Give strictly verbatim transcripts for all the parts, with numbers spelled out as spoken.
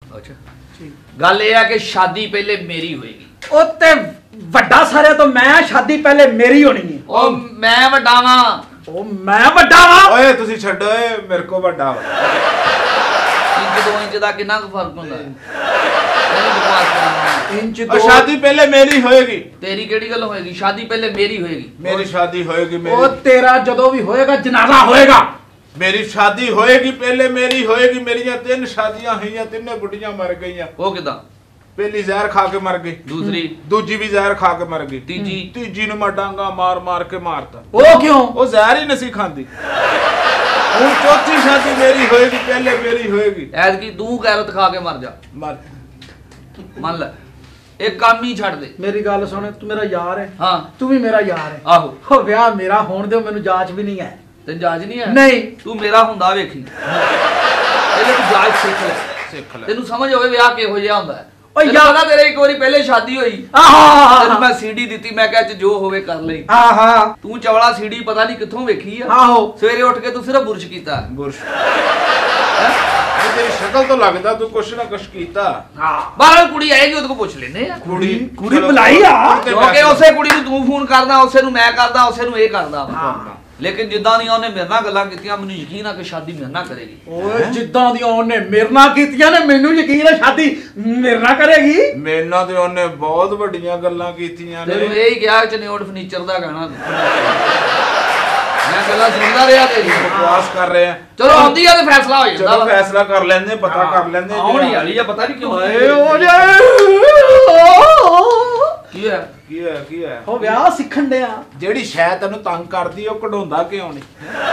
अच्छा गल ये है कि शादी पहले मेरी होएगी। ओ ते वड्डा सारे तो मैं शादी पहले मेरी होनी है। ओ मैं वड्डा वां। ओ मैं वड्डा वां। ओए तुसी छड्डो ए मेरे को वड्डा वा। इंच दो इंच दा कितना फर्क हुंदा है? इंच दो शादी पहले मेरी होएगी। तेरी केड़ी गल होएगी? शादी पहले मेरी होएगी। मेरी शादी होएगी मेरी। ओ तेरा जदों भी होएगा जनाजा होएगा। मेरी शादी होएगी पहले मेरी होएगी। मेरियां तीन शादियां हुईयां तीनों बुढ़ियां मर गईयां। ओ किदा? पहली जहर खा के मर गई। दूसरी दूजी भी जहर खा के मर गई। तीजी तीजी नु मैं डांगा मार मार के मारता। ओ क्यों? ओ जहर ही नसी खांदी। हुन चौथी शादी मेरी होएगी पहले मेरी होएगी। ऐद की तू गैरत खा के मर जा। मर मान ले एक काम ही छड़ दे। मेरी गल सुन तू मेरा यार है। हां तू भी मेरा यार है। आहो हो ब्याह मेरा होण दे मेनू जांच भी नहीं है। तेन जांच नहीं है? नहीं तू मेरा हुंदा वेखी पहले तू जांच सीख ले। सीख ले तेनू समझ होवे ब्याह किहो जिहा हुंदा है। ओ यार पता तेरे एक बारी पहले शादी होई। आहा तेनू मैं सीडी दित्ती मैं कह च जो होवे कर ले। आहा तू चवड़ा सीडी पता नहीं कित्थों वेखी है। आहो सवेरे उठ के तू सिर्फ बुरश कीता है। बुरश ये तेरी शक्ल तो लगदा तू कुछ ना कुछ कीता। हां बाहर कुड़ी आएगी ओदे को पूछ लेने आ। कुड़ी कुड़ी बुलाई आ क्योंकि उसे कुड़ी ਨੂੰ ਤੂੰ ਫੋਨ ਕਰਦਾ ਉਸੇ ਨੂੰ ਮੈਂ ਕਰਦਾ ਉਸੇ ਨੂੰ ਇਹ ਕਰਦਾ। लेकिन जिद्दां दी ਉਹਨੇ ਮੇਰੇ ਨਾਲ ਗੱਲਾਂ ਕੀਤੀਆਂ ਮੈਨੂੰ ਯਕੀਨ ਆ ਕਿ ਸ਼ਾਦੀ ਮੇਰੇ ਨਾਲ ਕਰੇਗੀ। ਓਏ ਜਿੱਦਾਂ ਦੀ ਉਹਨੇ ਮੇਰੇ ਨਾਲ ਕੀਤੀਆਂ ਨੇ ਮੈਨੂੰ ਯਕੀਨ ਹੈ ਸ਼ਾਦੀ ਮੇਰੇ ਨਾਲ ਕਰੇਗੀ। ਮੇਰੇ ਨਾਲ ਤੇ ਉਹਨੇ ਬਹੁਤ ਵੱਡੀਆਂ ਗੱਲਾਂ ਕੀਤੀਆਂ ਨੇ। ਤੈਨੂੰ ਇਹ ਹੀ ਕਿਹਾ ਚਨਿਓਟ ਫਰਨੀਚਰ ਦਾ ਕਹਿਣਾ मैं गल्लां सुनदा रहा तेरी बकवास कर रहे हैं। चलो आंदी है तो फैसला हो जांदा। चलो फैसला कर लेंदे पता कर लेंदे। आउणी वाली या पता नहीं क्यों ए हो जाए की है की है की है हो ਵਿਆਹ ਸਿੱਖਣ ਡਿਆ ਜਿਹੜੀ ਸ਼ੈ ਤੈਨੂੰ ਤੰਗ ਕਰਦੀ ਉਹ ਕਢਾਉਂਦਾ ਕਿਉਂ ਨਹੀਂ?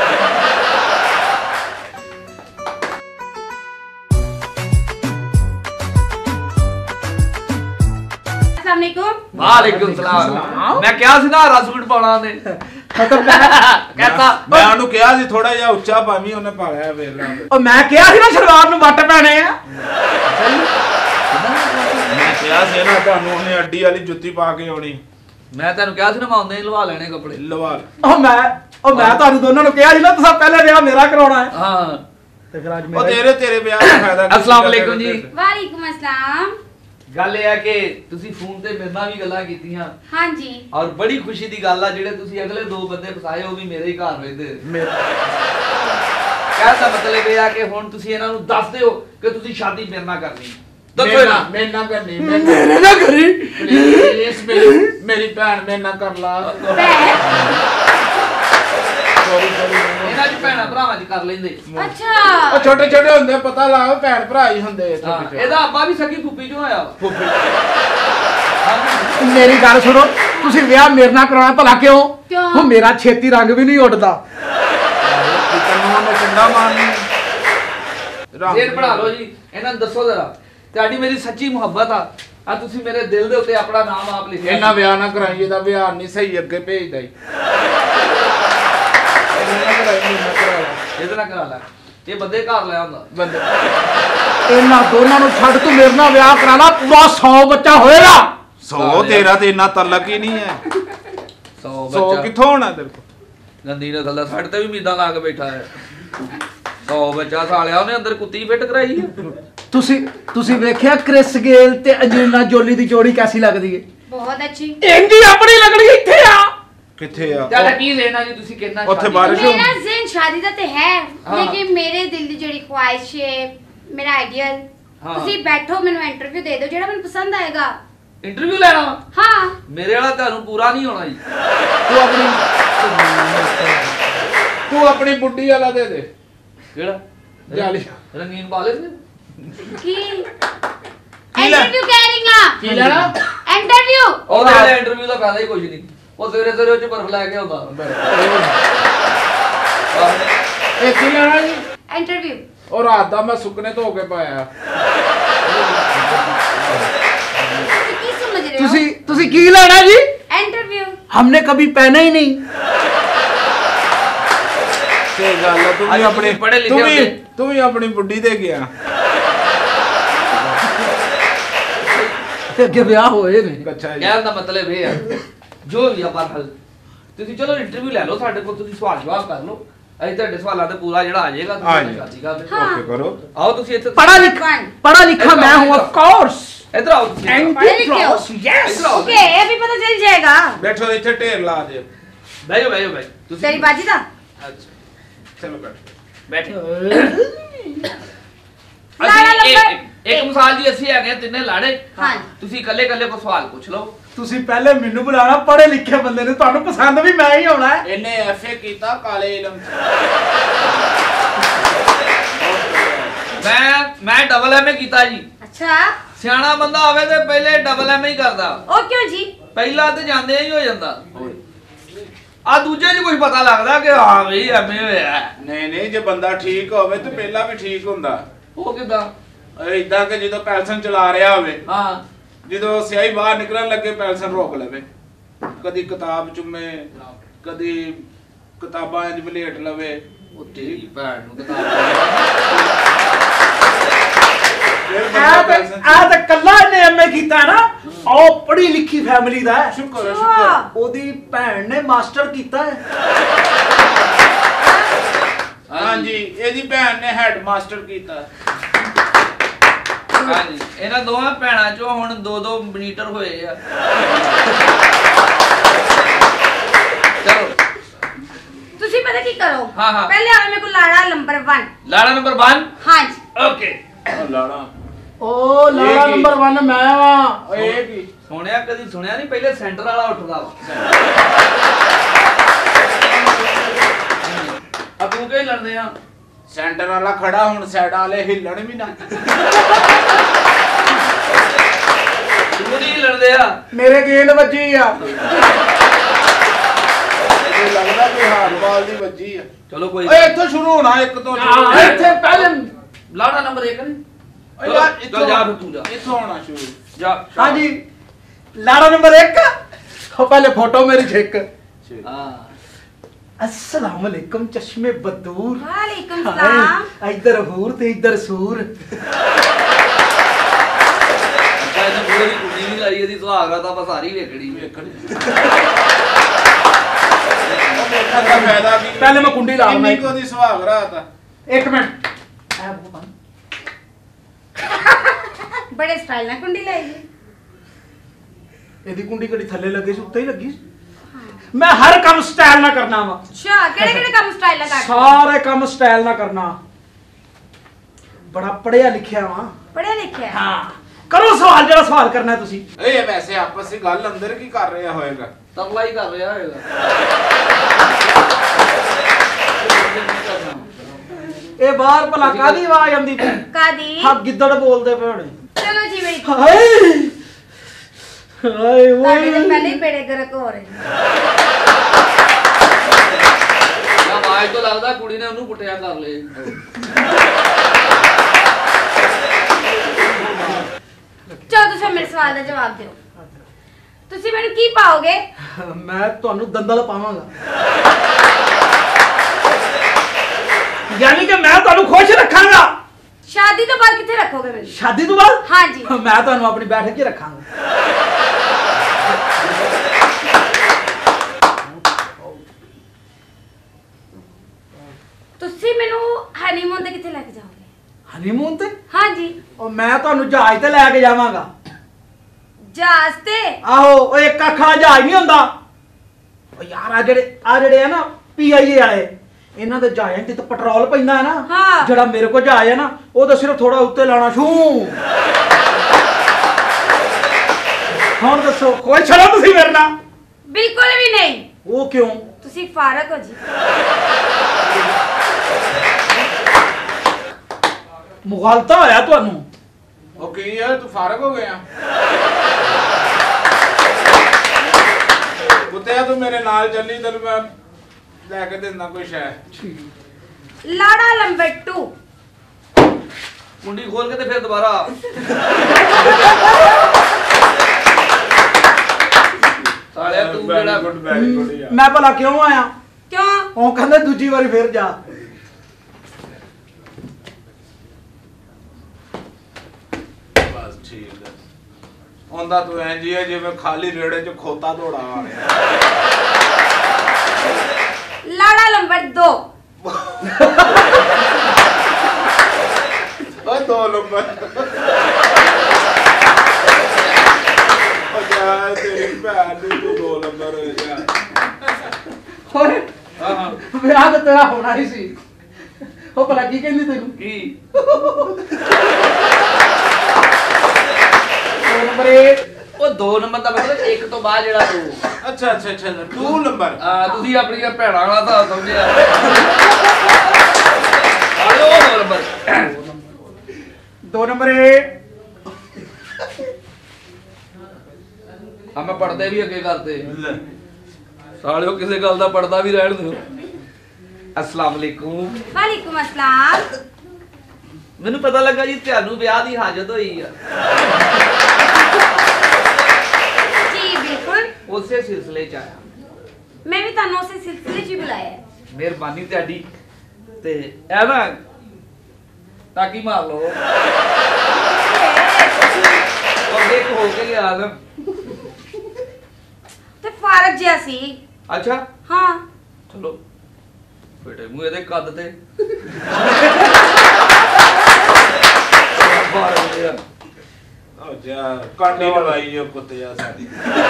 वालेकुम सलाम। मैं क्या सी ना रसूट पाना ने कहता मैं ਉਹਨੂੰ ਕਿਹਾ ਸੀ ਥੋੜਾ ਜਿਹਾ ਉੱਚਾ ਪਾਵੀਂ ਉਹਨੇ ਪਾਲਿਆ ਵੇਲਾ। ਉਹ ਮੈਂ ਕਿਹਾ ਸੀ ਨਾ ਸ਼ਲਵਾਰ ਨੂੰ ਵੱਟ ਪੈਣੇ ਆ। ਮੈਂ ਕਿਹਾ ਸੀ ਨਾ ਤੁਹਾਨੂੰ ਉਹਨੇ ਅੱਡੀ ਵਾਲੀ ਜੁੱਤੀ ਪਾ ਕੇ ਆਉਣੀ। ਮੈਂ ਤੈਨੂੰ ਕਿਹਾ ਸੀ ਨਾ ਮੈਂ ਆਉਂਦੇ ਹੀ ਲਵਾ ਲੈਣੇ ਕੱਪੜੇ। ਲਵਾ ਉਹ ਮੈਂ ਉਹ ਮੈਂ ਤੁਹਾਨੂੰ ਦੋਨਾਂ ਨੂੰ ਕਿਹਾ ਸੀ ਨਾ ਤੁਸੀਂ ਪਹਿਲੇ ਵਿਆਹ ਮੇਰਾ ਕਰਾਉਣਾ ਹੈ। ਹਾਂ ਤੇ ਫਿਰ ਅੱਜ ਉਹ ਮੇਰਾ ਤੇਰੇ ਤੇਰੇ ਵਿਆਹ ਦਾ ਫਾਇਦਾ। अस्सलाम वालेकुम जी। वालेकुम अस्सलाम। ਗੱਲ ਇਹ ਹੈ ਕਿ ਤੁਸੀਂ ਫੋਨ ਤੇ ਮੇਰੇ ਨਾਲ ਵੀ ਗੱਲਾਂ ਕੀਤੀਆਂ। हाँ जी। ਔਰ ਬੜੀ ਖੁਸ਼ੀ ਦੀ ਗੱਲ ਆ ਜਿਹੜੇ ਤੁਸੀਂ ਅਗਲੇ ਦੋ ਬੰਦੇ ਫਸਾਏ ਉਹ ਵੀ ਮੇਰੇ ਹੀ ਘਰ ਰਹਿੰਦੇ। ਕਹਿਦਾ ਮਤਲਬ ਇਹ ਆ ਕਿ ਹੁਣ ਤੁਸੀਂ ਇਹਨਾਂ ਨੂੰ ਦੱਸ ਦਿਓ ਕਿ ਤੁਸੀਂ ਸ਼ਾਦੀ ਮੇਰੇ ਨਾਲ ਕਰਨੀ। ਦੱਸੋ ਇਹਨਾਂ ਮੇਰੇ ਨਾਲ ਕਰਨੀ। ਮੇਰੇ ਨਾਲ ਕਰੀ ਪਲੀਜ਼ ਮੇਰੀ ਮੇਰੀ ਭੈਣ ਮੇਰੇ ਨਾਲ ਕਰ ਲਾ। ਸੌਰੀ ਸੌਰੀ ਇਹਨਾਂ ਦੀ ਭੈਣਾਂ ਭਰਾਵਾਂ ਦੀ ਕਰ ਲੈਂਦੇ। अच्छा। ਉਹ ਛੋਟੇ ਛੋਟੇ ਹੁੰਦੇ ਪਤਾ ਲਾ ਭੈਣ ਭਰਾ ਹੀ ਹੁੰਦੇ। ਇਹਦਾ ਅੱਬਾ ਵੀ ਸਕੀ ਫੁੱਫੀ ਚੋਂ ਆਇਆ ਵਾ। ਮੇਰੀ ਗੱਲ ਸੁਣੋ ਤੁਸੀਂ ਵਿਆਹ ਮੇਰੇ ਨਾਲ ਕਰਾਉਣਾ ਭਲਾ ਕਿਉਂ? ਕਿਉਂ? ਉਹ ਮੇਰਾ ਛੇਤੀ ਰੰਗ ਵੀ ਨਹੀਂ ਉੱਡਦਾ। ਤੈਨੂੰ ਉਹਨੇ ਚੰਗਾ ਮਾਰਨੀ। ਫੇਰ ਪੜਾ ਲਓ ਜੀ ਇਹਨਾਂ ਨੂੰ ਦੱਸੋ ਜ਼ਰਾ ਤੁਹਾਡੀ ਮੇਰੀ ਸੱਚੀ ਮੁਹੱਬਤ ਆ ਆ ਤੁਸੀਂ ਮੇਰੇ ਦਿਲ ਦੇ ਉੱਤੇ ਆਪਣਾ ਨਾਮ ਆਪ ਲਿਖਿਆ। ਇਹਨਾਂ ਵਿਆਹ ਨਾ ਕਰਾਈ ਇਹਦਾ ਵਿਆਹ ਨਹੀਂ ਸਹੀ ਅੱਗੇ ਭੇਜਦਾ ਹੀ। ਇਹਦੇ ਨਾਲ ਕਰਾ ਲੈ ਇਹ ਬੰਦੇ ਘਰ ਲੈ ਆਉਂਦਾ ਬੰਦੇ ਇਹਨਾਂ ਦੋਨਾਂ ਨੂੰ ਛੱਡ ਤੂੰ ਮੇਰੇ ਨਾਲ ਵਿਆਹ ਕਰਾ ਲਾ ਪੂਰਾ ਸੌ ਬੱਚਾ ਹੋਏਗਾ। ਸੌ ਤੇਰਾ ਤੇ ਇੰਨਾ ਤਲਕ ਹੀ ਨਹੀਂ ਹੈ। ਸੌ ਸੌ ਬੱਚਾ ਕਿੱਥੋਂ ਹੋਣਾ ਤੇਰੇ ਕੋਲ? ਗੰਦੀ ਨਸਲ ਦਾ ਸਾਡੇ ਤੇ ਵੀ ਉਮੀਦਾਂ ਲਾ ਕੇ ਬੈਠਾ ਹੈ। ਸੌ ਬੱਚਾ ਸਾਲਿਆ ਉਹਨੇ ਅੰਦਰ ਕੁੱਤੀ ਫਿੱਟ ਕਰਾਈ ਹੈ। ਤੁਸੀਂ ਤੁਸੀਂ ਵੇਖਿਆ ਕ੍ਰਿਸ ਗੇਲ ਤੇ ਅੰਜਲੀਨਾ ਜੋਲੀ ਦੀ ਜੋੜੀ ਕੈਸੀ ਲੱਗਦੀ ਹੈ? बहुत अच्छी। ਇੰਦੀ ਆਪਣੀ ਲੱਗਣੀ ਇੱਥੇ ਆ। ਕਿੱਥੇ ਆ? ਤੁਹਾਡਾ ਕੀ ਲੈਣਾ ਜੀ ਤੁਸੀਂ ਕਿੰਨਾ ਉੱਥੇ ਬਾਰਿਸ਼ ਹੋ- मेरा ज़हन शादी दा ते है हाँ। लेकिन मेरे दिल दी जेड़ी ख्वाहिश है मेरा आइडियल हाँ। ਤੁਸੀਂ ਬੈਠੋ ਮੈਨੂੰ ਇੰਟਰਵਿਊ ਦੇ ਦਿਓ ਜਿਹੜਾ ਮੈਨੂੰ ਪਸੰਦ ਆਏਗਾ। ਇੰਟਰਵਿਊ ਲੈਣਾ ਵਾ? ਹਾਂ ਮੇਰੇ ਵਾਲਾ ਤੁਹਾਨੂੰ ਪੂਰਾ ਨਹੀਂ ਹੋਣਾ ਜੀ। ਤੂੰ ਆਪਣੀ ਤੂੰ ਆਪਣੀ ਬੁੱਢੀ ਵਾਲਾ ਦੇ ਦੇ। ਕਿਹੜਾ ਜਾਲੀ ਰੰਗੀਨ ਬਾਲੇ ਨੇ ਕੀ ਕੀ ਲੈ- ਇੰਟਰਵਿਊ ਕਹਿ ਰਹੀ ਹਾਂ। ਕੀ ਲੈਣਾ? ਇੰਟਰਵਿਊ। ਉਹਦੇ ਵਾਲੇ ਇੰਟਰਵਿਊ ਦਾ ਫਾਇਦਾ ਹੀ ਕੁਝ ਨਹੀਂ। ਉਹ ਸਵੇਰੇ ਸਵੇਰੇ ਉਹ ਚ ਬਰਫ ਲੈ ਕੇ ਆਉਂਦਾ। ਇਹ ਕੀ ਲੈਣਾ ਜੀ? ਇੰਟਰਵਿਊ। ਉਹ ਰਾਤ ਦਾ ਮੈਂ ਸੁੱਕਨੇ ਧੋ ਕੇ ਪਾਇਆ। ਤੁਸੀਂ ਕੀ ਸਮਝ ਰਹੇ ਹੋ? ਤੁਸੀਂ ਤੁਸੀਂ ਕੀ ਲੈਣਾ ਜੀ? इंटरव्यू। हमने कभी पहना ही नहीं। ਤੇ ਗੱਲ ਆ, ਤੂੰ ਵੀ ਆਪਣੇ ਪੜ੍ਹੇ ਲਿਖੇ ਤੂੰ ਵੀ ਹੁੰਦੇ। ਤੂੰ ਵੀ ਆਪਣੀ ਬੁੱਢੀ ਦੇ ਗਿਆ। ਤੇ ਅੱਗੇ ਵਿਆਹ ਹੋਏ ਨੇ। ਅੱਛਾ ਜੀ। ਕਹਿਣ ਦਾ ਮਤਲਬ ਇਹ ਆ ਜੋ ਵੀ ਆ ਬਰਹਲ ਤੁਸੀਂ ਚਲੋ ਇੰਟਰਵਿਊ ਲੈ ਲਓ ਸਾਡੇ ਕੋਲ ਤੁਸੀਂ ਸਵਾਲ ਜਵਾਬ ਕਰ ਲਓ ਅਸੀਂ ਤੁਹਾਡੇ ਸਵਾਲਾਂ ਤੇ ਪੂਰਾ ਜਿਹੜਾ ਆ ਜਾਏਗਾ ਆ ਤੁਸੀਂ ਜਾਏਗਾ। ਸ਼ਾਦੀ ਕਰਦੇ ਹਾਂ। ओके करो ਆਓ ਤੁਸੀਂ ਇੱਥੇ पढ़ा लिखा पढ़ा लिखा मैं हूँ ऑफ कोर्स ਇੱਧਰ ਆਓ ਤੁਸੀਂ पढ़े लिखे हो? यस ਇੱਧਰ ਆਓ ओके अभी पता चल जाएगा बैठो इथे ढेर ला दे ਬਹਿ ਜਾਓ ਬਹਿ ਜਾਓ ਬਹਿ ਜਾਓ। तेरी बाजी था ਅੱਛਾ चलो बैठो ਬੈਠੇ ਲਾੜਾ ਅਸੀਂ ਨੰਬਰ ਇੱਕ ਇੱਕ ਮਿਸਾਲ ਜੀ ਅਸੀਂ ਹੈਗੇ ਆ ਤਿੰਨੇ ਲਾੜੇ ਹਾਂ। ਤੁਸੀਂ ਇਕੱਲੇ ਇਕੱਲੇ ਕੋ ਸਵਾਲ ਪੁੱਛ ਲਓ ਤੁਸੀਂ ਪਹਿਲੇ ਮੈਨੂੰ ਬੁਲਾਣਾ ਪੜ੍ਹੇ ਲਿਖੇ ਬੰਦੇ ਨੇ ਤੁਹਾਨੂੰ ਪਸੰਦ ਵੀ ਮੈਂ ਹੀ ਆਉਣਾ ਹੈ ਇਹਨੇ ਐਫਏ ਕੀਤਾ ਕਾਲੇ ਇਲਮ ਮੈਂ ਮੈਂ ਡਬਲ ਐਮਏ ਕੀਤਾ ਜੀ अच्छा ਸਿਆਣਾ ਬੰਦਾ ਹੋਵੇ ਤੇ ਪਹਿਲੇ ਡਬਲ ਐਮਏ ਹੀ ਕਰਦਾ ओ क्यों जी ਪਹਿਲਾ ਤੇ ਜਾਂਦੇ ਹੀ ਹੋ ਜਾਂਦਾ ਆ ਦੂਜੇ ਨੂੰ ਕੁਝ ਪਤਾ ਲੱਗਦਾ ਕਿ ਹਾਂ ਬਈ ਐਮਏ ਹੋਇਆ ਨਹੀਂ ਨਹੀਂ ਜੇ ਬੰਦਾ ਠੀਕ ਹੋਵੇ ਤੇ ਪਹਿਲਾਂ ਵੀ ਠੀਕ ਹੁੰਦਾ ਉਹ ਕਿਦਾਂ ਇਦਾਂ ਕਿ ਜਦੋਂ ਪੈਲਸਨ ਚਲਾ ਰਿਹਾ ਹੋਵੇ ਹਾਂ ਜਦੋਂ ਸਿਆਹੀ ਬਾਹਰ ਨਿਕਲਣ ਲੱਗੇ ਪੈਲਸਨ ਰੋਕ ਲਵੇ ਕਦੀ ਕਿਤਾਬ ਚੁੰਮੇ ਕਦੀ ਕਿਤਾਬਾਂ ਇੰਜ ਵਲੇਟ ਲਵੇ ਉਹ ਤੇਰੀ ਭੈਣ ਨੂੰ ਕਿਤਾਬ ਫਿਰ ਆ ਬੰਦਾ ਤੇ ਪੈਲਸਨ ਆ ਤੇ ਕੱਲਾ ਇਹਨੇ ਐਮਏ ਕੀਤਾ ਨਾ ਉਹ ਪੜ੍ਹੀ ਲਿਖੀ ਫੈਮਿਲੀ ਦਾ ਹੈ ਸ਼ੁਕਰ ਹੈ, अच्छा। ਸ਼ੁਕਰ ਉਹਦੀ ਭੈਣ ਨੇ ਮਾਸਟਰ ਕੀਤਾ ਹੈ ਹਾਂਜੀ ਇਹਦੀ ਭੈਣ ਨੇ ਹੈਡ ਮਾਸਟਰ ਕੀਤਾ ਹਾਂਜੀ ਇਹਨਾਂ ਦੋਵਾਂ ਭੈਣਾਂ ਚੋਂ ਹੁਣ ਦੋ ਦੋ ਮੀਟਰ ਹੋਏ ਆ ਚਲੋ ਤੁਸੀਂ ਪਤਾ ਕੀ ਕਰੋ हाँ, हाँ। पहले आओ मेरे को लाड़ा नंबर वन ਲਾੜਾ ਨੰਬਰ ਇੱਕ हाँ जी ਓਕੇ ਉਹ ਲਾੜਾ ਉਹ ਲਾੜਾ ਇਹ ਕੀ? ਨੰਬਰ ਇੱਕ ਮੈਂ ਵਾਂ ਓਏ ਇਹ ਕੀ ਸੁਣਿਆ ਕਦੀ ਸੁਣਿਆ ਨਹੀਂ ਪਹਿਲੇ ਸੈਂਟਰ ਵਾਲਾ ਉੱਠਦਾ ਵਾ ਆ ਤੂੰ ਕਿਉਂ ਲੜਦੇ ਆ ਸੈਂਟਰ ਵਾਲਾ ਖੜਾ ਹੁਣ ਸਾਈਡ ਵਾਲੇ ਹਿੱਲਣ ਵੀ ਨਾ ਤੂੰ ਨਹੀਂ ਲੜਦੇ ਆ ਮੇਰੇ ਗੇਂਦ ਵੱਜੀ ਆ ਇਹ ਲੱਗਦਾ ਕੋਈ ਹਾਰਬਾਲ ਦੀ ਵੱਜੀ ਆ ਚਲੋ ਕੋਈ ਓਏ ਇੱਥੋਂ ਸ਼ੁਰੂ ਹੋਣਾ ਇੱਕ ਤੋਂ ਸ਼ੁਰੂ ਆ, ਹੋਣਾ। ਇੱਥੇ ਪਹਿਲੇ ਲਾੜਾ ਨੰਬਰ ਇੱਕ ਨੇ ਓਏ ਯਾਰ ਚੱਲ ਜਾ ਫਿਰ ਤੂੰ ਜਾ ਇੱਥੋਂ ਹੋਣਾ ਸ਼ੁਰੂ ਜਾ ਹਾਂਜੀ ਲਾੜਾ ਨੰਬਰ ਇੱਕ ਉਹ ਪਹਿਲੇ ਫੋਟੋ ਮੇਰੀ ਛੇਕ ਹਾਂ अस्सलाम वालेकुम चश्मे बदूर वालेकुम सलाम हाय, इधर हूर ते इधर सूर ਇਹਨੇ ਪੂਰੀ ਕੁੜੀ ਨਹੀਂ ਲਾਈ ਇਹਦੀ ਸੁਹਾਗਰਾ ਤਾਂ ਆਪਾਂ ਸਾਰੀ ਵੇਖਣੀ ਵੇਖਣ ਉਹ ਵੇਖਣ ਦਾ ਫਾਇਦਾ ਕੀ ਪਹਿਲੇ ਮੈਂ ਕੁੰਡੀ ਲਾ ਕਿੰਨੀ ਆਉਣਾ। ਕੋ ਦੀ ਸੁਹਾਗ ਰਾਤ ਆ एक मिनट ऐ वो बंद। बड़े स्टाइल ना कुंडी लाई जी ਇਹਦੀ ਕੁੰਡੀ ਕੜੀ ਥੱਲੇ ਲੱਗੀ ਸੀ ਉੱਤੇ ਹੀ ਲੱਗੀ ਸੀ। ਮੈਂ ਹਰ ਕੰਮ ਸਟਾਈਲ ਨਾਲ ਕਰਨਾ ਵਾ अच्छा केड़े केड़े काम स्टाइल लगा ਸਾਰੇ ਕੰਮ ਸਟਾਈਲ ਨਾਲ ਕਰਨਾ ਬੜਾ ਪੜਿਆ ਲਿਖਿਆ ਵਾ पढ़े लिखे ਹਾਂ ਕਰੋ ਸਵਾਲ ਜਿਹੜਾ ਸਵਾਲ ਕਰਨਾ ਹੈ ਤੁਸੀਂ ਇਹ ਵੈਸੇ ਆਪਸ ਵਿੱਚ ਗੱਲ ਅੰਦਰ ਕੀ ਕਰ ਰਿਹਾ ਹੋਏਗਾ ਤਬਲਾ ਹੀ ਕਰ ਰਿਹਾ ਹੋਏਗਾ ਇਹ ਬਾਹਰ ਭਲਾ ਕਾਦੀ ਆਵਾਜ਼ ਆਉਂਦੀ ਪਈ कादी ਹਾਂ ਗਿੱਦੜ ਬੋਲਦੇ ਪਏ ਹੋਣੇ चलो जी मेरी ਹਾਏ ਹਾਏ ਤੁਹਾਡੇ ਤੇ ਓਏ ਪਹਿਲੇ ਹੀ ਬੇੜੇ ਗਰਕ ਹੋ ਰਹੇ ਨਾ ਆਵਾਜ਼ ਤੋਂ ਲੱਗਦਾ ਕੁੜੀ ਨੇ ਉਹਨੂੰ ਕੁੱਟਿਆ ਕਰ ਲਏ ਚਲੋ ਤੁਸੀਂ ਮੇਰੇ ਸਵਾਲ ਦਾ ਜਵਾਬ ਦਿਓ ਤੁਸੀਂ ਮੈਨੂੰ ਕੀ ਪਾਓਗੇ ਮੈਂ ਤੁਹਾਨੂੰ ਦੰਦਲ ਪਾਵਾਂਗਾ ਯਾਨੀ ਕਿ ਮੈਂ ਤੁਹਾਨੂੰ ਖੁਸ਼ ਰੱਖਾਂਗਾ ਸ਼ਾਦੀ ਤੋਂ ਬਾਅਦ ਕਿੱਥੇ ਰੱਖੋਗੇ ਮੈਨੂੰ ਸ਼ਾਦੀ ਤੋਂ ਬਾਅਦ ਹਾਂਜੀ ਮੈਂ ਤੁਹਾਨੂੰ ਆਪਣੀ ਬੈਠਕ 'ਚ ਰੱਖਾਂਗਾ ਤੁਸੀਂ ਮੈਨੂੰ ਹਨੀਮੂਨ ਤੇ ਕਿੱਥੇ ਲੈ ਕੇ ਜਾਓਗੇ ਹਨੀਮੂਨ ਤੇ ਹਾਂਜੀ ਉਹ ਮੈਂ ਤੁਹਾਨੂੰ ਜਹਾਜ਼ ਤੇ ਲੈ ਕੇ ਜਾਵਾਂਗਾ ਜਹਾਜ਼ ਤੇ ਆਹੋ ਉਹ ਇੱਕ ਅੱਖ ਵਾਲਾ ਜਹਾਜ਼ ਨਹੀਂ ਹੁੰਦਾ ਉਹ ਯਾਰ ਆ ਜਿਹੜੇ ਆ ਜਿਹੜੇ ਆ ਨਾ ਪੀਆਈਏ ਵਾਲੇ ਇਹਨਾਂ ਦੇ ਜਹਾਜ਼ਾਂ 'ਚ ਤਾਂ ਪੈਟਰੋਲ ਪੈਂਦਾ ਹੈ ਨਾ ਹਾਂ। ਜਿਹੜਾ ਮੇਰੇ ਕੋਲ ਜਹਾਜ਼ ਹੈ ਨਾ ਉਹ ਤਾਂ ਸਿਰਫ ਥੋੜਾ ਉੱਤੇ ਲਾਣਾ ਛੂ ਹੁਣ ਦੱਸੋ ਕੋਈ ਛੜਾ ਤੁਸੀਂ ਮੇਰੇ ਨਾਲ ਬਿਲਕੁਲ ਵੀ ਨਹੀਂ ਉਹ ਕਿਉਂ ਤੁਸੀਂ ਫਾਰਕ ਹੋ ਜੀ ਮੁਗਾਲਤਾ ਹੋਇਆ ਤੁਹਾਨੂੰ ਉਹ ਕੀ ਹੈ ਤੂੰ ਫਾਰਗ ਹੋ ਗਿਆ ਕੁੱਤਿਆ ਤੂੰ ਮੇਰੇ ਨਾਲ ਚੱਲੀ ਤੈਨੂੰ ਮੈਂ ਲੈ ਕੇ ਦਿੰਦਾ ਕੋਈ ਸ਼ੈ ਲਾੜਾ ਨੰਬਰ टू ਕੁੰਡੀ ਖੋਲ ਕੇ ਤੇ ਫਿਰ ਦੁਬਾਰਾ ਸਾਲਿਆ ਤੂੰ ਜਿਹੜਾ ਗੁੱਡ ਵੈਰੀ ਗੁੱਡ ਯਾਰ ਮੈਂ ਭਲਾ ਕਿਉਂ ਆਇਆ क्यों ਉਹ ਕਹਿੰਦਾ ਦੂਜੀ ਵਾਰੀ ਫੇਰ ਜਾ ਬਸ ਠੀਕ ਹੈ ਹੁੰਦਾ ਤੂੰ ਐਂ ਜੀ ਹੈ ਜਿਵੇਂ ਖਾਲੀ ਰੇੜੇ 'ਚ ਖੋਤਾ ਦੌੜਾ ਆ ਰਿਹਾ लाड़ा नंबर दो ਉਹ ਦੋ ਨੰਬਰ ਉਹ ਜਾ ਤੇਰੀ ਭੈਣ ਦੀ ਤੂੰ ਦੋ ਨੰਬਰ ਹੋ ਜਾ ਓਏ ਹਾਂ ਹਾਂ ਵਿਆਹ ਤਾਂ ਤੇਰਾ ਹੋਣਾ ਹੀ ਸੀ ਉਹ ਭਲਾ ਕੀ ਕਹਿੰਦੀ ਤੈਨੂੰ ਕੀ ਦੋ ਨੰਬਰ ਇੱਕ ਉਹ ਦੋ ਨੰਬਰ ਦਾ ਮਤਲਬ ਇੱਕ ਤੋਂ ਬਾਅਦ ਜਿਹੜਾ ਦੋ ਅੱਛਾ ਅੱਛਾ ਅੱਛਾ ਦੋ ਨੰਬਰ ਆ ਤੁਸੀਂ ਆਪਣੀਆਂ ਭੈਣਾਂ ਵਾਲਾ ਹਿਸਾਬ ਸਮਝਿਆ ਹਲੋ ਦੋ ਨੰਬਰ ਦੋ ਨੰਬਰ ਇੱਕ ਆ ਮੈਂ ਪੜਦੇ ਵੀ ਅੱਗੇ ਕਰਦੇ ਸਾਲਿਓ ਕਿਸੇ ਗੱਲ ਦਾ ਪੜਦਾ ਵੀ ਰਹਿਣ ਦਿਓ ਅਸਲਾਮ ਵਾਲੇਕੁਮ ਵਾਲੇਕੁਮ ਅਸਲਾਮ। ਮੈਨੂੰ ਪਤਾ ਲੱਗਾ ਜੀ ਤੁਹਾਨੂੰ ਵਿਆਹ ਦੀ ਹਾਜ਼ਤ ਹੋਈ ਆ ਜੀ ਬਿਲਕੁਲ ਉਸੇ ਸਿਲਸਿਲੇ ਚ ਆਇਆ ਮੈਂ ਵੀ ਤੁਹਾਨੂੰ ਉਸੇ ਸਿਲਸਿਲੇ 'ਚ ਹੀ ਬੁਲਾਇਆ ਹੈ। ਮਿਹਰਬਾਨੀ ਤੁਹਾਡੀ ਤੇ ਐ ਨਾ ਤਾਕੀ ਮਾਰ ਲਓ ਉਹ ਦੇਖ ਹੋ ਕੇ ਗਿਆ ਨਾ ਤੇ ਫਾਰਕ ਜਿਹਾ ਸੀ। ਅੱਛਾ ਹਾਂ ਚਲੋ ਬੇਟੇ ਮੂੰਹ ਇਹਦੇ ਕੱਦ ਤੇ ਬਾਹਰ ਹੋ ਗਿਆ ਉਹ ਜਾ ਕਾਂਡੀ ਲਵਾਈ ਜੋ ਕੁੱਤਿਆ ਸਾਡੀ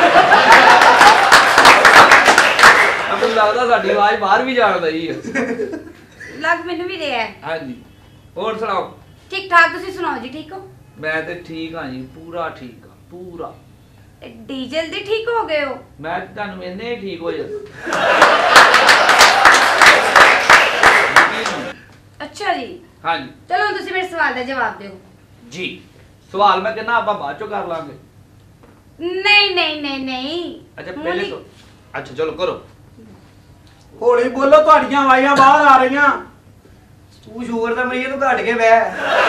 ਮੈਨੂੰ ਲੱਗਦਾ ਸਾਡੀ ਆਵਾਜ਼ ਬਾਹਰ ਵੀ ਜਾਣ ਰਹੀ ਹੈ ਲੱਗ ਮੈਨੂੰ ਵੀ ਰਿਹਾ ਹੈ। ਹਾਂਜੀ ਹੋਰ ਸੁਣਾਓ ਠੀਕ ਠਾਕ ਤੁਸੀਂ ਸੁਣਾਓ ਜੀ ਠੀਕ ਹੋ? ਮੈਂ ਤੇ ਠੀਕ ਹਾਂ ਜੀ ਪੂਰਾ ਠੀਕ ਹਾਂ ਪੂਰਾ ਡੀ ਜਲਦੀ ਠੀਕ ਹੋ ਗਏ ਹੋ? ਮੈਂ ਤੁਹਾਨੂੰ ਇੰਨੇ ਹੀ ਠੀਕ ਹੋ ਜਾਂਦਾ ਅੱਛਾ ਜੀ ਹਾਂਜੀ ਚਲੋ ਹੁਣ ਤੁਸੀਂ ਮੇਰੇ ਸਵਾਲ ਦਾ ਜਵਾਬ ਦਿਓ। ਜੀ ਸਵਾਲ ਮੈਂ ਕਹਿੰਦਾ ਆਪਾਂ ਬਾਅਦ ਚੋਂ ਕਰ ਲਾਂਗੇ ਨਹੀਂ ਨਹੀਂ ਨਹੀਂ ਨਹੀਂ ਅੱਛਾ ਹੁਣ ਪਹਿਲੇ ਹੀ- ਤੋਂ ਅੱਛਾ ਚਲੋ ਕਰੋ ਹੌਲੀ ਬੋਲੋ ਤੁਹਾਡੀਆਂ ਆਵਾਜ਼ਾਂ ਬਾਹਰ ਆ ਰਹੀਆਂ ਤੂੰ ਸ਼ੂਗਰ ਦਾ ਮਰੀਜ਼ ਨੂੰ ਘਟ ਕੇ ਬਹਿ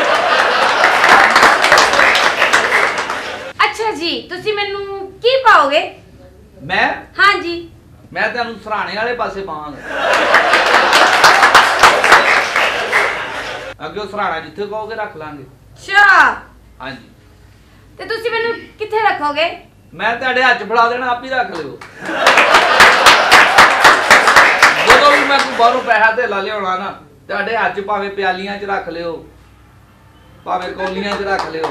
ਅੱਛਾ ਜੀ ਤੁਸੀਂ ਮੈਨੂੰ ਕੀ ਪਾਓਗੇ? ਮੈਂ ਹਾਂ ਜੀ ਮੈਂ ਤੁਹਾਨੂੰ ਸਰਾਣੇ ਵਾਲੇ ਪਾਸੇ ਪਾਵਾਂਗਾ ਅੱਗੇ ਉਹ ਸਰਾਣਾ ਜਿੱਥੇ ਕਹੋਗੇ ਰੱਖ ਲਾਂਗੇ ਅੱਛਾ ਹਾਂਜੀ ਤੇ ਤੁਸੀਂ ਮੈਨੂੰ ਕਿੱਥੇ ਰੱਖੋਗੇ? ਮੈਂ ਤੁਹਾਡੇ ਹੱਥ 'ਚ ਫੜਾ ਦੇਣਾ ਆਪ ਹੀ ਰੱਖ ਲਿਓ ਜਦੋਂ ਵੀ ਮੈਂ ਕੋਈ ਬਾਹਰੋਂ ਪੈਸਾ ਧੇਲਾ ਲਿਆਉਣਾ ਨਾ ਤੁਹਾਡੇ ਹੱਥ 'ਚ ਭਾਵੇਂ ਪਿਆਲੀਆਂ 'ਚ ਰੱਖ ਲਿਓ ਭਾਵੇਂ ਕੌਲੀਆਂ 'ਚ ਰੱਖ ਲਿਓ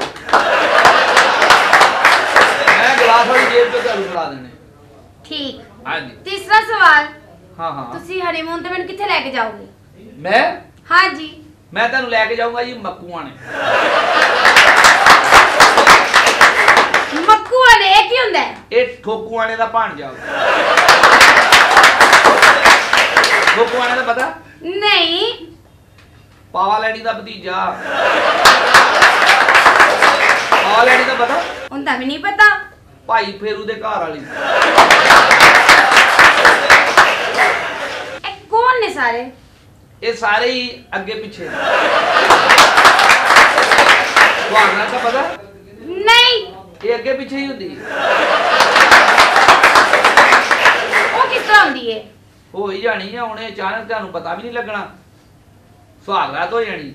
ਮੈਂ ਗਲਾਸ ਵਾਲੀ ਜੇਬ 'ਚ ਤੁਹਾਨੂੰ ਫੜਾ ਦੇਣੇ ਠੀਕ। ਹਾਂਜੀ ਤੀਸਰਾ ਸਵਾਲ ਹਾਂ ਹਾਂ ਤੁਸੀਂ ਹਨੀਮੂਨ ਤੇ ਮੈਨੂੰ ਕਿੱਥੇ ਲੈ ਕੇ ਜਾਓਗੇ? ਮੈਂ ਹਾਂ ਜੀ ਮੈਂ ਤੁਹਾਨੂੰ ਲੈ ਕੇ ਜਾਊਂਗਾ ਜੀ ਮੱਕੂਆਂ ਨੇ ਮੱਕੂਆਂ ਨੇ ਇਹ ਕੀ ਹੁੰਦਾ ਹੈ? ਇਹ ਠੋਕੂਆਣੇ ਦਾ ਭਾਣਜਾ ਠੋਕੂਆਣੇ ਦਾ ਪਤਾ ਨਹੀਂ ਪਾਵਾ ਲੈਣੀ ਦਾ ਭਤੀਜਾ ਪਾਵਾ ਲੈਣੀ ਦਾ ਪਤਾ ਹੁੰਦਾ ਵੀ ਨਹੀਂ ਪਤਾ। ਭਾਈ ਫੇਰੂ ਦੇ ਘਰ ਵਾਲੀ ਇਹ ਕੌਣ ਨੇ ਸਾਰੇ? ਇਹ ਸਾਰੇ ਹੀ ਅੱਗੇ ਪਿੱਛੇ ਤੁਹਾਡਾ ਤਾਂ ਪਤਾ ਨਹੀਂ ਇਹ ਅੱਗੇ ਪਿੱਛੇ ਹੀ ਹੁੰਦੀ ਉਹ ਕਿਸ ਤਰ੍ਹਾਂ ਹੁੰਦੀ ਹੈ? ਹੋ ਹੀ ਜਾਣੀ ਆ ਹੁਣੇ ਅਚਾਨਕ ਤੁਹਾਨੂੰ ਪਤਾ ਵੀ ਨਹੀਂ ਲੱਗਣਾ ਸੁਹਾਗਰਾਤ ਹੋ ਜਾਣੀ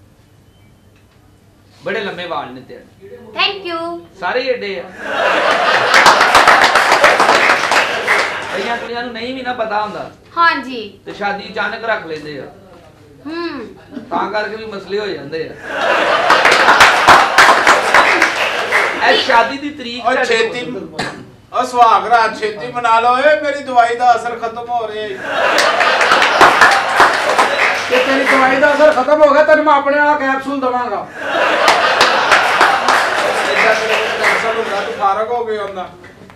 ਬੜੇ ਲੰਮੇ ਵਾਲ ਨੇ ਤੇ ਥੈਂਕ ਯੂ। ਸਾਰੇ ਹੀ ਏਡੇ ਆ ਕਈਆਂ ਕੁੜੀਆਂ ਨੂੰ ਨਹੀਂ ਵੀ ਨਾ ਪਤਾ ਹੁੰਦਾ ਹਾਂ ਜੀ ਤੇ ਸ਼ਾਦੀ ਅਚਾਨਕ ਰੱਖ ਲੈਂਦੇ ਆ ਹੂੰ ਤਾਂ ਕਰਕੇ ਵੀ ਮਸਲੇ ਹੋ ਜਾਂਦੇ ਆ ਇਹ ਸ਼ਾਦੀ ਦੀ ਤਰੀਕ ਉਹ ਤੁਹਾਡੇ ਕੋਲ- ਛੇਤੀ ਉਹ ਸੁਹਾਗ ਰਾਤ ਛੇਤੀ ਮਨਾ ਲਓ ਏ ਮੇਰੀ ਦਵਾਈ ਦਾ ਅਸਰ ਖਤਮ ਹੋ ਰਿਹਾ ਏ ਤੇ ਤੇਰੀ ਦਵਾਈ ਦਾ ਅਸਰ ਖਤਮ ਹੋ ਗਿਆ ਤੈਨੂੰ ਮੈਂ ਆਪਣੇ ਵਾਲਾ ਕੈਪਸੂਲ ਦਵਾਂਗਾ ਇਦਾਂ ਤੇਰੇ ਕੋਲ ਕੈਂਸਰ ਹੁੰਦਾ ਤੂੰ ਫਾਰਗ ਹੋ ਗਿਆ ਹੁੰਦਾ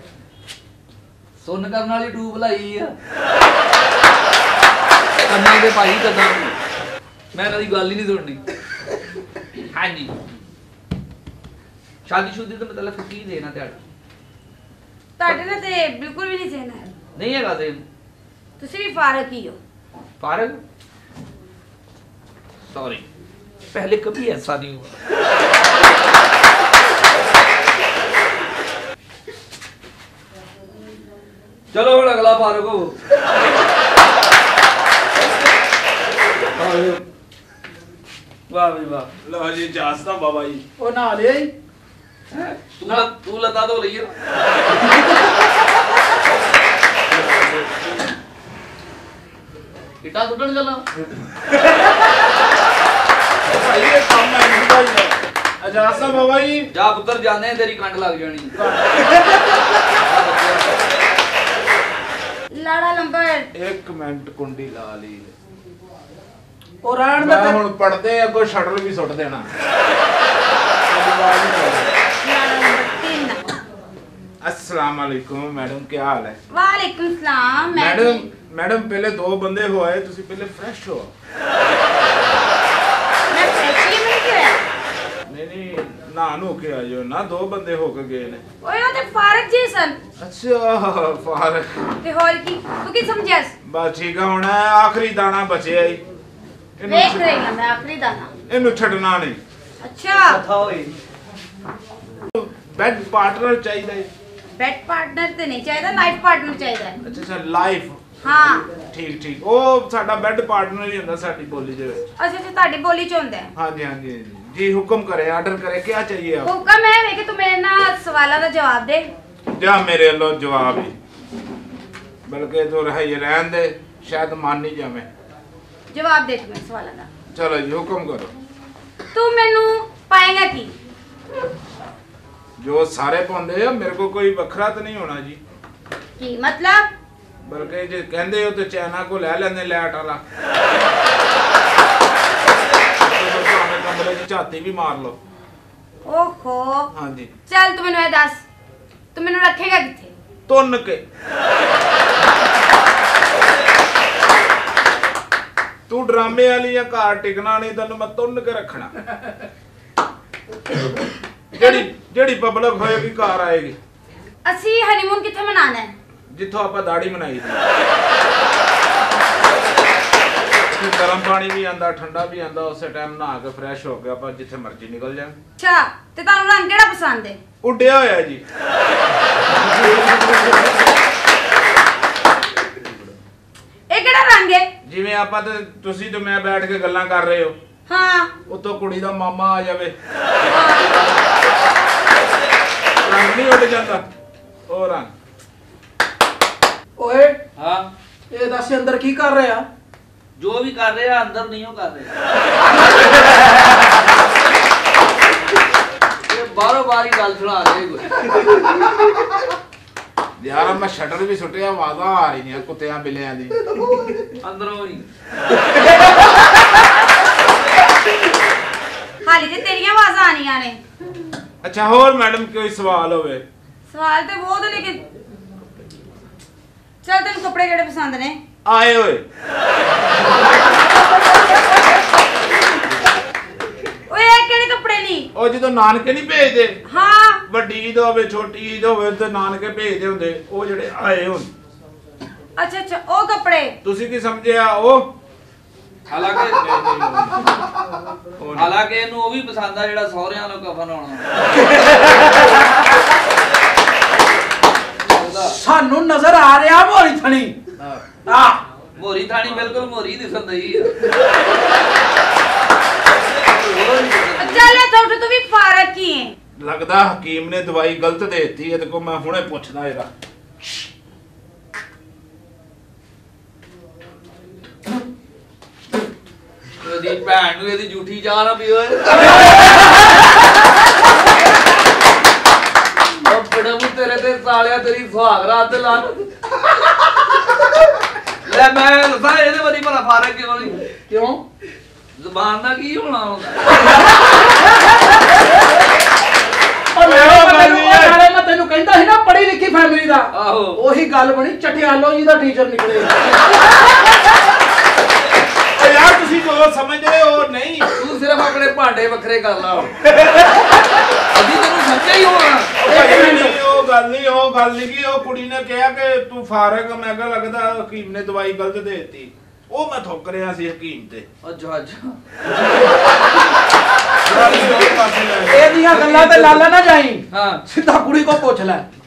ਸੁੰਨ ਕਰਨ ਵਾਲੀ ਟੂਬ ਲਾਈ ਆ ਕੰਨਾਂ ਦੇ ਭਾਈ ਕਦਾਂ ਮੈਂ ਇਹਨਾਂ ਦੀ ਗੱਲ ਹੀ ਨਹੀਂ ਸੁਣਨੀ ਹਾਂਜੀ ਸ਼ਾਦੀ ਸ਼ੁਦੀ ਦਾ ਮਤਲਬ ਕੀ ਦੇਣਾ ਤੁਹਾਡਾ ਤੁਹਾਡੇ ਨਾਲ ਤੇ ਬਿਲਕੁਲ ਵੀ ਨਹੀਂ ਸਹਿਣਾ ਹੈ। ਨਹੀਂ ਹੈਗਾ ਤੇ ਤੁਸੀਂ ਵੀ ਫਾਰਕ ਹੀ ਹੋ। फारग सॉरी पहले कभी ऐसा नहीं हुआ चलो हम अगला फारग हो वाह भाई वाह ਲਓ ਜੀ ਜਾਸਤਾ ਬਾਬਾ ਜੀ ਉਹ ਨਾ ਲਿਆ ਹੀ तू ल- तू लता तो लइए इटा सुटन चला भाई ये काम है नहीं भाई अजाज साहब बाबा जी जा पुत्र जाने तेरी कंड लग जानी लाड़ा लंबर एक मिनट कुंडी ला ली ਉਹ ਰਹਿਣ मैं ਦੇ हुन पढ़दे अगो शटल भी सुट देना लाड़ा नंबर तीन अस्सलाम वालेकुम मैडम क्या हाल है वालेकुम सलाम मैं मैडम मैडम पहले दो बंदे हो आए तुसी पहले फ्रेश हो मैं फ्रेशी में क्या नहीं नहीं नहान हो के आयो ना दो बंदे हो के गए ने ओए ਉਹ ਤੇ ਫਾਰਕ ਜੀ ਸਨ अच्छा फार ਤੇ ਹੋਰ ਕੀ ਤੂੰ ਕੀ ਸਮਝਿਆਸ बस ठीक है हुन आखिरी दाना बचे आई ਵੇਖ ਰਹੀ ਹਾਂ ਮੈਂ ਆਖਰੀ ਦਾਣਾ इन्हू छड़ना नहीं ਅੱਛਾ ਕਥਾ ਹੋਈ बेड पार्टनर चाहिए ਬੈਡ ਪਾਰਟਨਰ ਤੇ ਨਹੀਂ ਚਾਹੀਦਾ ਲਾਈਫ ਪਾਰਟਨਰ ਚਾਹੀਦਾ ਹੈ। अच्छा अच्छा लाइफ ਹਾਂ ठीक ठीक ओ साडा बेड पार्टनर ही ਹੁੰਦਾ ਸਾਡੀ ਬੋਲੀ ਦੇ ਵਿੱਚ ਅੱਛਾ ਅੱਛਾ ਤੁਹਾਡੀ ਬੋਲੀ ਚ ਹੁੰਦਾ ਹੈ हाँ जी हाँ जी जी हुक्म करे ऑर्डर करे क्या चाहिए आप ਹੁਕਮ ਹੈ ਵੇ ਕਿ ਤੂੰ ਮੇਰੇ ਨਾਲ ਸਵਾਲਾਂ ਦਾ ਜਵਾਬ ਦੇ जा मेरे लो जवाब ही बल्कि तो रह ये रहन दे शायद मान नहीं जावे ਜਵਾਬ ਦੇ ਤੂੰ ਮੇਰੇ ਸਵਾਲਾਂ ਦਾ चलो जी हुक्म करो ਤੂੰ ਮੈਨੂੰ ਪਾਏਗਾ ਕੀ जो सारे पाਉਂਦੇ ਆ मेरे को कोई ਵੱਖਰਾ तो नहीं होना जी ਕੀ मतलब बल्कि जे कहंदे हो तो चाइना को ले लेंदे लैट वाला कमरे की झाती भी मार लो ਓਹੋ हाँ जी ਚੱਲ ਤੂੰ ਮੈਨੂੰ ਇਹ ਦੱਸ ਤੂੰ ਮੈਨੂੰ ਰੱਖੇਗਾ ਕਿੱਥੇ तुन के तू ड्रामे वाली या घर टिकना नहीं तेन मैं तुन के रखना जेड़ी जेड़ी पब्लिक होएगी घर आएगी ਅਸੀਂ ਹਨੀਮੂਨ ਕਿੱਥੇ ਮਨਾਣਾ ਹੈ जिथों आप दाढ़ी बनाई थी गर्म पानी भी आंदा ठंडा भी आंदा उस टाइम नहा के फ्रेश हो के आप जिथे मर्जी निकल जाए ਅੱਛਾ ਤੇ ਤੁਹਾਨੂੰ ਰੰਗ ਕਿਹੜਾ ਪਸੰਦ ਹੈ उड्डिया होया जी ਇਹ ਕਿਹੜਾ ਰੰਗ ਹੈ जिवें आपां ते तुसी ते मैं बैठ के गल्लां कर रहे हो ਹਾਂ उतो कुड़ी दा मामा आ जावे रंग नहीं उड़ जाता ओ रंग ਓਏ हाँ ਇਹ ਦੱਸ ਅੰਦਰ ਕੀ ਕਰ ਰਿਹਾ जो भी कर रहे हैं अंदर नहीं हो कर रहे ये बारो बारी गल सुना रहे कोई यार मैं शटर भी सुटिया आवाज़ां आ रही हैं कुत्तियां बिल्लियां दी अंदरों ही ਹਾਲੀ ਤੇ ਤੇਰੀਆਂ ਆਵਾਜ਼ਾਂ ਆਣੀਆਂ ਨੇ अच्छा होर मैडम कोई सवाल होवे ਸਵਾਲ ਤੇ ਬਹੁਤ ਨੇ ਲੇਕਿਨ ਚੱਲ ਤੈਨੂੰ ਕੱਪੜੇ ਕਿਹੜੇ ਪਸੰਦ ਨੇ आए होए ਓਏ ਇਹ ਕਿਹੜੇ ਕੱਪੜੇ ਨਹੀਂ ਉਹ ਜਦੋਂ ਨਾਨਕੇ ਨਹੀਂ ਭੇਜਦੇ ਹਾਂ ਵੱਡੀ ਈਦ ਹੋਵੇ ਛੋਟੀ ਈਦ ਹੋਵੇ ਤੇ ਨਾਨਕੇ ਭੇਜਦੇ ਹੁੰਦੇ ਉਹ ਜਿਹੜੇ ਆਏ ਹੁਣ ਅੱਛਾ ਅੱਛਾ ਉਹ ਕੱਪੜੇ ਤੁਸੀਂ ਕੀ ਸਮਝਿਆ ਉਹ हालांकि ਉਹ ਨਹੀਂ। हालांकि ਇਹਨੂੰ ਉਹ ਵੀ ਪਸੰਦ ਆ ਜਿਹੜਾ ਸਹੁਰਿਆਂ ਨੂੰ ਕਫਨ ਹੋਣਾ ਸਾਨੂੰ ਨਜ਼ਰ ਆ ਰਿਹਾ ਮੋਰੀ ਥਣੀ ਆ ਮੋਰੀ ਥਾਣੀ ਬਿਲਕੁਲ ਮੋਰੀ ਦਿਸਣ ਦਈ ਆ ਚੱਲ ਇਹ ਤਾਂ ਤੂੰ ਵੀ ਫਾਰਕ ਹੀ ਹੈ ਲੱਗਦਾ ਹਕੀਮ ਨੇ ਦਵਾਈ ਗਲਤ ਦੇ ਦਿੱਤੀ ਇਹਦੇ ਕੋ ਮੈਂ ਹੁਣੇ ਪੁੱਛਦਾ ਇਹਦਾ ਇਹਦੀ ਭੈਣ ਨੂੰ ਇਹਦੀ ਝੂਠੀ ਚਾਹ ਨਾ ਪੀਓ ਉਹ ਬੜਾ ਮੂੰ ਤੇਰੇ ਤੇ ਸਾਲਿਆ ਤੇਰੀ ਸੁਹਾਗ ਰਾਤ ਤੇ ਲਾ ਲੈ ਮੈਂ ਦੱਸਾਂ ਇਹਦੇ ਬਾਰੇ ਭਲਾ ਫਾਰਕ ਕਿਉਂ ਨਹੀਂ ਕਿਉਂ ਜ਼ੁਬਾਨ ਦਾ ਕੀ ਹੋਣਾ ਹੁੰਦਾ ਉਹ ਨਾਲੇ ਮੈਂ ਤੈਨੂੰ ਉਹ ਨਾਲੇ ਮੈਂ ਤੈਨੂੰ ਕਹਿੰਦਾ ਸੀ ਨਾ ਪੜ੍ਹੀ ਲਿਖੀ ਫੈਮਿਲੀ ਦਾ ਆਹੋ ਉਹੀ ਗੱਲ ਬਣੀ ਚਟਿਆਲੋ ਜੀ ਦਾ ਟੀਚਰ ਨਿਕਲੇ ਓ ਯਾਰ ਤੁਸੀਂ ਜੋ ਸਮਝਦੇ ਹੋ ਨਹੀਂ ਤੂੰ ਸਿਰਫ ਆਪਣੇ ਭਾਂਡੇ ਵੱਖਰੇ ਕਰ ਲਾ ਅਭੀ ਤੈਨੂੰ ਸਮਝਿਆ ਹੀ ਹੋਣਾ ਨਹੀਂ ਉਹ ਗੱਲ ਨਹੀਂ ਉਹ ਗੱਲ ਨਹੀਂ ਕਿ ਉਹ ਕੁੜੀ ਨੇ ਕਿਹਾ ਕਿ ਤੂੰ ਫਾਰਗ ਮੈਂ ਕਿਹਾ ਲੱਗਦਾ ਹਕੀਮ ਨੇ ਦਵਾਈ ਗਲਤ ਦੇ ਦਿੱਤੀ ਉਹ ਮੈਂ ਥੁੱਕ ਰਿਹਾ ਸੀ ਹਕੀਮ ਤੇ ਅੱਛਾ ਅੱਛਾ ਇਹਦੀਆਂ ਗੱਲਾਂ ਤੇ ਲਾਲਾ ਨਾ ਜਾਈ ਹਾਂ ਸਿੱਧਾ ਕੁੜੀ ਕੋ ਪੁੱਛ ਲੈ